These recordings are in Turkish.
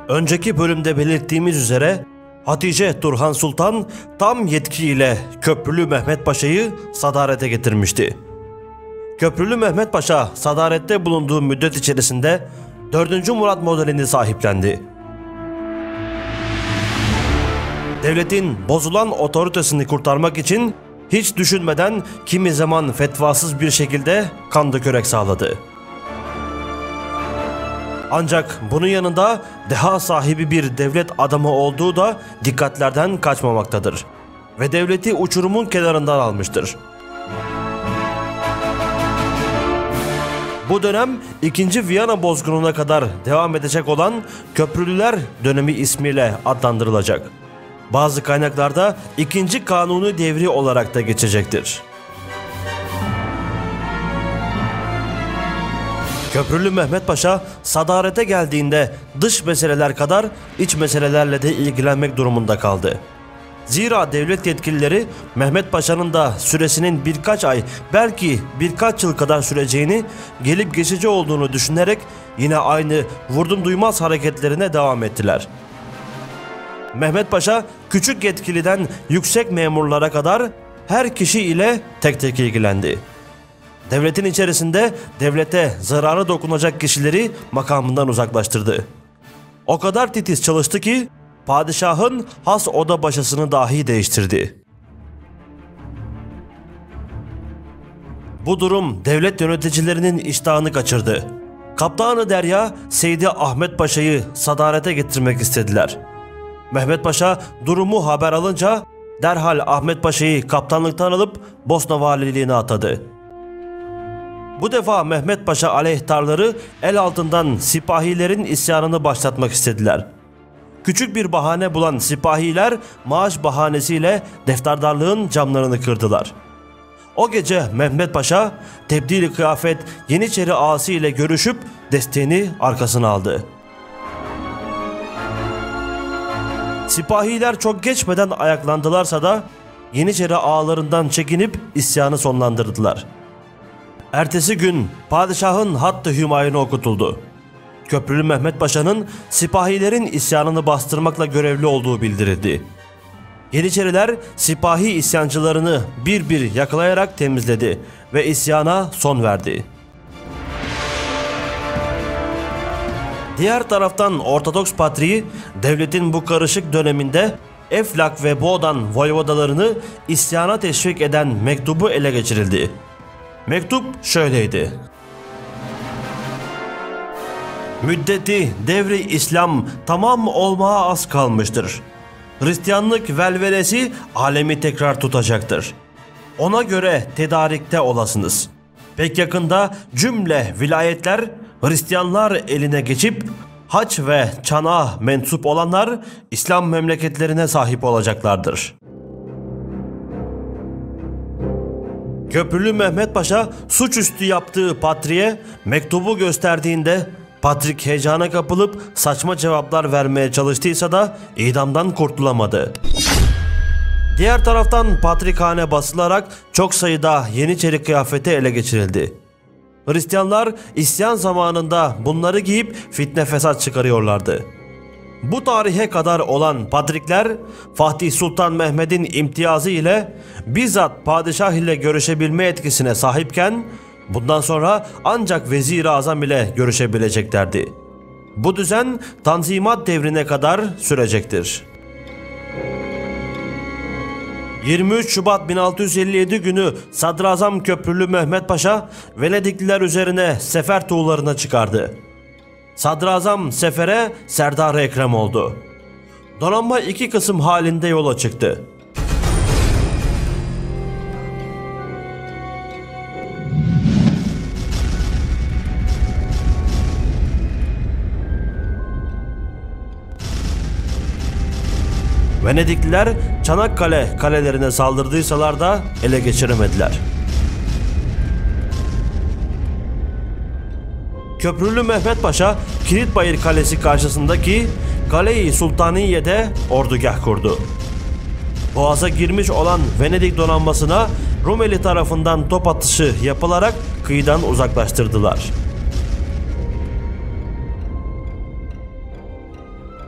Önceki bölümde belirttiğimiz üzere Hatice Turhan Sultan tam yetkiyle Köprülü Mehmet Paşa'yı sadarete getirmişti. Köprülü Mehmet Paşa sadarette bulunduğu müddet içerisinde 4. Murat modelini sahiplendi. Devletin bozulan otoritesini kurtarmak için hiç düşünmeden kimi zaman fetvasız bir şekilde kanlı körek sağladı. Ancak bunun yanında deha sahibi bir devlet adamı olduğu da dikkatlerden kaçmamaktadır ve devleti uçurumun kenarından almıştır. Bu dönem 2. Viyana bozgununa kadar devam edecek olan Köprülüler dönemi ismiyle adlandırılacak. Bazı kaynaklarda 2. Kanuni Devri olarak da geçecektir. Köprülü Mehmet Paşa sadarete geldiğinde dış meseleler kadar iç meselelerle de ilgilenmek durumunda kaldı. Zira devlet yetkilileri Mehmet Paşa'nın da süresinin birkaç ay, belki birkaç yıl kadar süreceğini, gelip geçici olduğunu düşünerek yine aynı vurdum duymaz hareketlerine devam ettiler. Mehmet Paşa küçük yetkiliden yüksek memurlara kadar her kişi ile tek tek ilgilendi. Devletin içerisinde devlete zararı dokunacak kişileri makamından uzaklaştırdı. O kadar titiz çalıştı ki padişahın has oda başısını dahi değiştirdi. Bu durum devlet yöneticilerinin iştahını kaçırdı. Kaptanı Derya, Seydi Ahmet Paşa'yı sadarete getirmek istediler. Mehmet Paşa durumu haber alınca derhal Ahmet Paşa'yı kaptanlıktan alıp Bosna valiliğine atadı. Bu defa Mehmet Paşa aleyhtarları el altından sipahilerin isyanını başlatmak istediler. Küçük bir bahane bulan sipahiler maaş bahanesiyle defterdarlığın camlarını kırdılar. O gece Mehmet Paşa tebdili kıyafet Yeniçeri ağası ile görüşüp desteğini arkasına aldı. Sipahiler çok geçmeden ayaklandılarsa da Yeniçeri ağalarından çekinip isyanı sonlandırdılar. Ertesi gün padişahın hattı hümayunu okutuldu. Köprülü Mehmet Paşa'nın sipahilerin isyanını bastırmakla görevli olduğu bildirildi. Yeniçeriler sipahi isyancılarını bir bir yakalayarak temizledi ve isyana son verdi. Diğer taraftan Ortodoks Patriği devletin bu karışık döneminde Eflak ve Boğdan voyvodalarını isyana teşvik eden mektubu ele geçirildi. Mektup şöyleydi: Müddeti devri İslam tamam olmaya az kalmıştır. Hristiyanlık velvelesi alemi tekrar tutacaktır. Ona göre tedarikte olasınız. Pek yakında cümle vilayetler Hristiyanlar eline geçip Haç ve Çan'a mensup olanlar İslam memleketlerine sahip olacaklardır. Köprülü Mehmet Paşa suçüstü yaptığı patriğe mektubu gösterdiğinde patrik heyecana kapılıp saçma cevaplar vermeye çalıştıysa da idamdan kurtulamadı. Diğer taraftan patrikhane basılarak çok sayıda Yeniçeri kıyafeti ele geçirildi. Hristiyanlar isyan zamanında bunları giyip fitne fesat çıkarıyorlardı. Bu tarihe kadar olan patrikler Fatih Sultan Mehmet'in imtiyazı ile bizzat padişah ile görüşebilme etkisine sahipken bundan sonra ancak Vezir-i Azam ile görüşebileceklerdi. Bu düzen Tanzimat devrine kadar sürecektir. 23 Şubat 1657 günü Sadrazam Köprülü Mehmet Paşa Venedikliler üzerine sefer tuğlarına çıkardı. Sadrazam sefere Serdar-ı Ekrem oldu. Donanma 2 kısım halinde yola çıktı. Venedikliler Çanakkale kalelerine saldırdıysalar da ele geçiremediler. Köprülü Mehmet Paşa Kilitbayır Kalesi karşısındaki Kale-i Sultaniye'de ordugah kurdu. Boğaz'a girmiş olan Venedik donanmasına Rumeli tarafından top atışı yapılarak kıyıdan uzaklaştırdılar.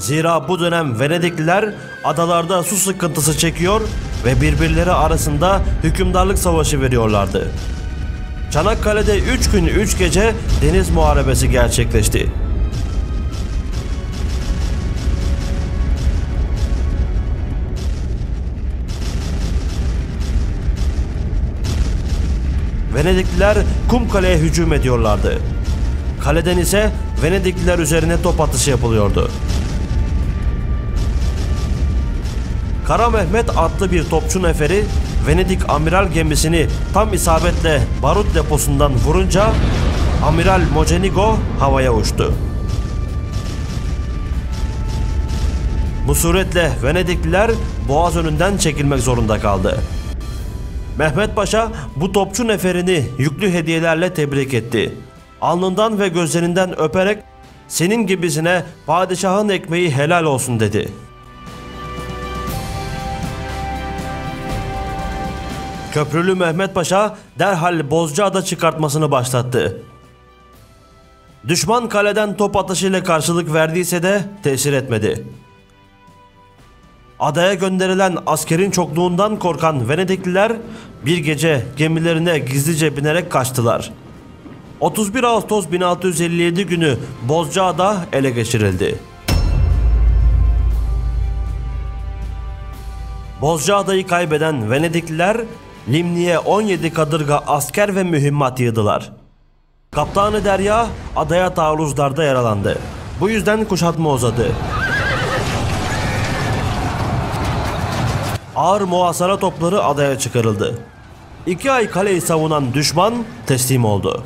Zira bu dönem Venedikliler adalarda su sıkıntısı çekiyor ve birbirleri arasında hükümdarlık savaşı veriyorlardı. Çanakkale'de 3 gün 3 gece deniz muharebesi gerçekleşti. Venedikliler Kumkale'ye hücum ediyorlardı. Kaleden ise Venedikliler üzerine top atışı yapılıyordu. Kara Mehmet adlı bir topçu neferi Venedik amiral gemisini tam isabetle barut deposundan vurunca Amiral Mocenigo havaya uçtu. Bu suretle Venedikliler boğaz önünden çekilmek zorunda kaldı. Mehmet Paşa bu topçu neferini yüklü hediyelerle tebrik etti. Alnından ve gözlerinden öperek "Senin gibisine padişahın ekmeği helal olsun" dedi. Köprülü Mehmet Paşa derhal Bozcaada çıkartmasını başlattı. Düşman kaleden top atışıyla karşılık verdiyse de tesir etmedi. Adaya gönderilen askerin çokluğundan korkan Venedikliler bir gece gemilerine gizlice binerek kaçtılar. 31 Ağustos 1657 günü Bozcaada ele geçirildi. Bozcaada'yı kaybeden Venedikliler Limni'ye 17 kadırga asker ve mühimmat yığdılar. Kaptanı Derya adaya taarruzlarda yaralandı. Bu yüzden kuşatma uzadı. Ağır muhasara topları adaya çıkarıldı. 2 ay kaleyi savunan düşman teslim oldu.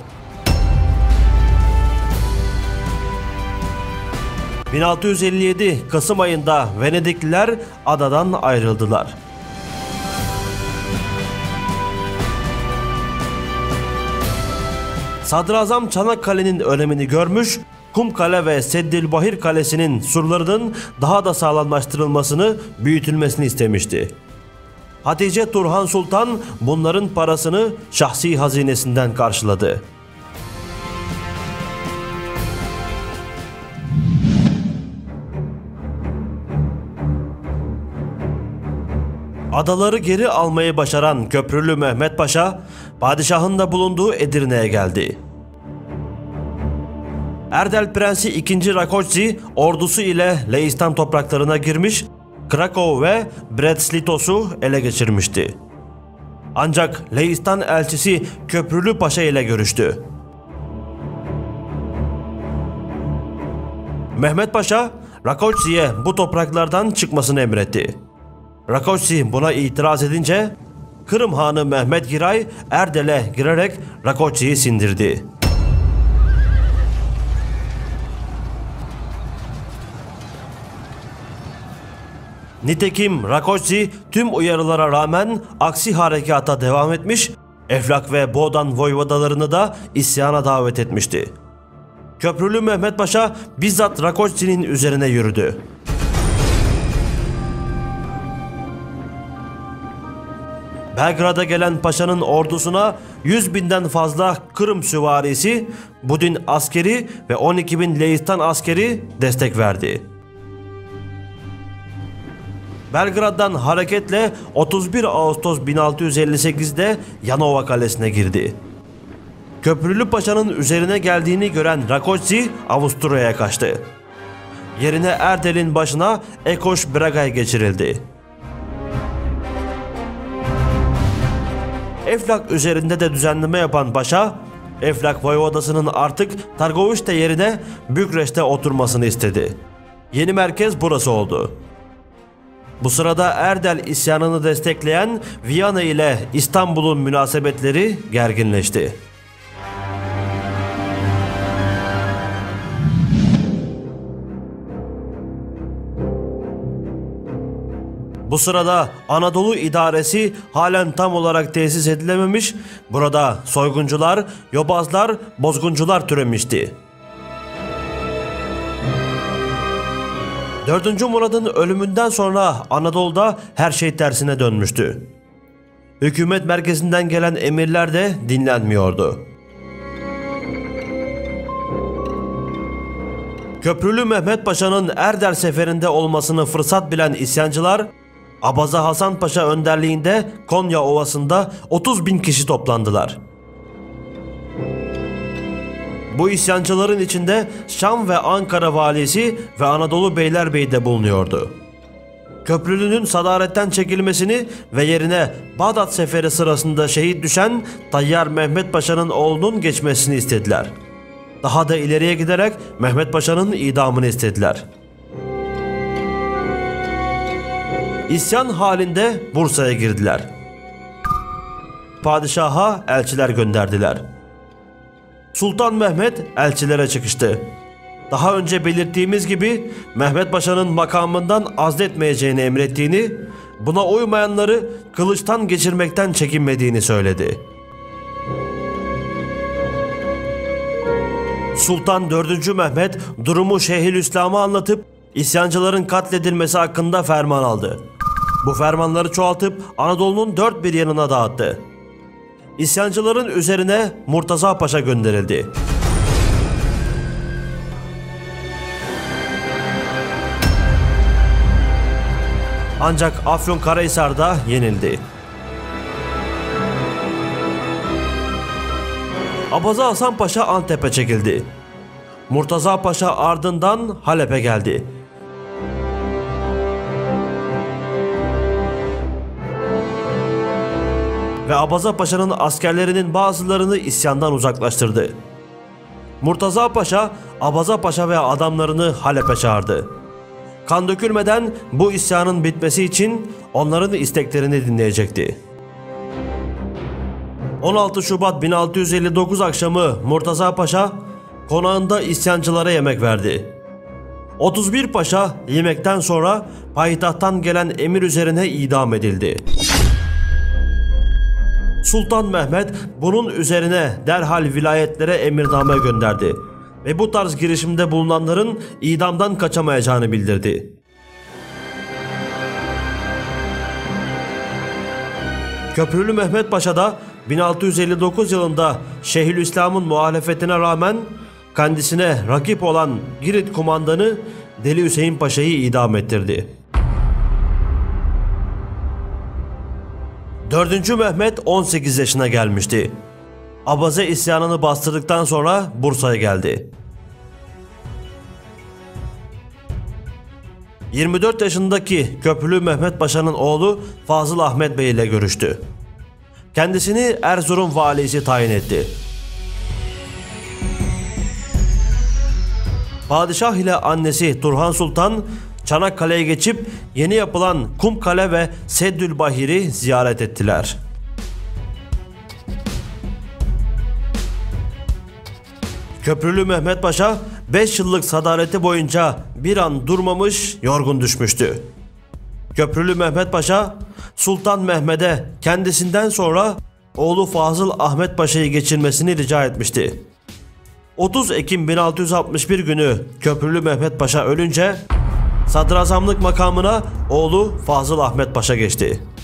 1657 Kasım ayında Venedikliler adadan ayrıldılar. Sadrazam Çanakkale'nin önemini görmüş, Kumkale ve Seddilbahir Kalesi'nin surlarının daha da sağlamlaştırılmasını, büyütülmesini istemişti. Hatice Turhan Sultan bunların parasını şahsi hazinesinden karşıladı. Adaları geri almayı başaran Köprülü Mehmet Paşa, padişahın da bulunduğu Edirne'ye geldi. Erdel Prensi II. Rakoczy ordusu ile Leistan topraklarına girmiş, Krakow ve Bretslitos'u ele geçirmişti. Ancak Leistan elçisi Köprülü Paşa ile görüştü. Mehmet Paşa, Rakoczy'ye bu topraklardan çıkmasını emretti. Rakoczy buna itiraz edince Kırım Hanı Mehmet Giray Erdel'e girerek Rakoczy'yi sindirdi. Nitekim Rakoczy tüm uyarılara rağmen aksi harekata devam etmiş, Eflak ve Boğdan voyvodalarını da isyana davet etmişti. Köprülü Mehmet Paşa bizzat Rakoczy'nin üzerine yürüdü. Belgrad'a gelen paşanın ordusuna 100.000'den fazla Kırım süvarisi, Budin askeri ve 12.000 Leistan askeri destek verdi. Belgrad'dan hareketle 31 Ağustos 1658'de Yanova Kalesi'ne girdi. Köprülü Paşa'nın üzerine geldiğini gören Rakoczy Avusturya'ya kaçtı. Yerine Erdel'in başına Ekoş Braga'ya geçirildi. Eflak üzerinde de düzenleme yapan paşa, Eflak voyvodasının artık Targovişte yerine Bükreş'te oturmasını istedi. Yeni merkez burası oldu. Bu sırada Erdel isyanını destekleyen Viyana ile İstanbul'un münasebetleri gerginleşti. Bu sırada Anadolu idaresi halen tam olarak tesis edilememiş, burada soyguncular, yobazlar, bozguncular türemişti. 4. Murad'ın ölümünden sonra Anadolu'da her şey tersine dönmüştü. Hükümet merkezinden gelen emirler de dinlenmiyordu. Köprülü Mehmet Paşa'nın Erdel seferinde olmasını fırsat bilen isyancılar, Abaza Hasan Paşa önderliğinde Konya Ovası'nda 30.000 kişi toplandılar. Bu isyancıların içinde Şam ve Ankara valisi ve Anadolu beylerbeyi de bulunuyordu. Köprülü'nün sadaretten çekilmesini ve yerine Bağdat seferi sırasında şehit düşen Tayyar Mehmet Paşa'nın oğlunun geçmesini istediler. Daha da ileriye giderek Mehmet Paşa'nın idamını istediler. İsyan halinde Bursa'ya girdiler. Padişaha elçiler gönderdiler. Sultan Mehmet elçilere çıkıştı. Daha önce belirttiğimiz gibi Mehmet Paşa'nın makamından azletmeyeceğini emrettiğini, buna uymayanları kılıçtan geçirmekten çekinmediğini söyledi. Sultan 4. Mehmet durumu Şeyhülislam'a anlatıp isyancıların katledilmesi hakkında ferman aldı. Bu fermanları çoğaltıp Anadolu'nun dört bir yanına dağıttı. İsyancıların üzerine Murtaza Paşa gönderildi. Ancak Afyonkarahisar'da yenildi. Abaza Hasan Paşa Antep'e çekildi. Murtaza Paşa ardından Halep'e geldi. Ve Abaza Paşa'nın askerlerinin bazılarını isyandan uzaklaştırdı. Murtaza Paşa, Abaza Paşa ve adamlarını Halep'e çağırdı. Kan dökülmeden bu isyanın bitmesi için onların isteklerini dinleyecekti. 16 Şubat 1659 akşamı Murtaza Paşa konağında isyancılara yemek verdi. 31 paşa yemekten sonra payitahttan gelen emir üzerine idam edildi. Sultan Mehmet bunun üzerine derhal vilayetlere emirname gönderdi ve bu tarz girişimde bulunanların idamdan kaçamayacağını bildirdi. Köprülü Mehmet Paşa da 1659 yılında Şeyhülislam'ın muhalefetine rağmen kendisine rakip olan Girit kumandanı Deli Hüseyin Paşa'yı idam ettirdi. 4. Mehmet 18 yaşına gelmişti. Abaza isyanını bastırdıktan sonra Bursa'ya geldi. 24 yaşındaki Köprülü Mehmet Paşa'nın oğlu Fazıl Ahmet Bey ile görüştü. Kendisini Erzurum valisi tayin etti. Padişah ile annesi Turhan Sultan Çanakkale'ye geçip yeni yapılan Kumkale ve Seddülbahir'i ziyaret ettiler. Köprülü Mehmet Paşa 5 yıllık sadareti boyunca bir an durmamış, yorgun düşmüştü. Köprülü Mehmet Paşa Sultan Mehmet'e kendisinden sonra oğlu Fazıl Ahmet Paşa'yı geçirmesini rica etmişti. 30 Ekim 1661 günü Köprülü Mehmet Paşa ölünce sadrazamlık makamına oğlu Fazıl Ahmet Paşa geçti.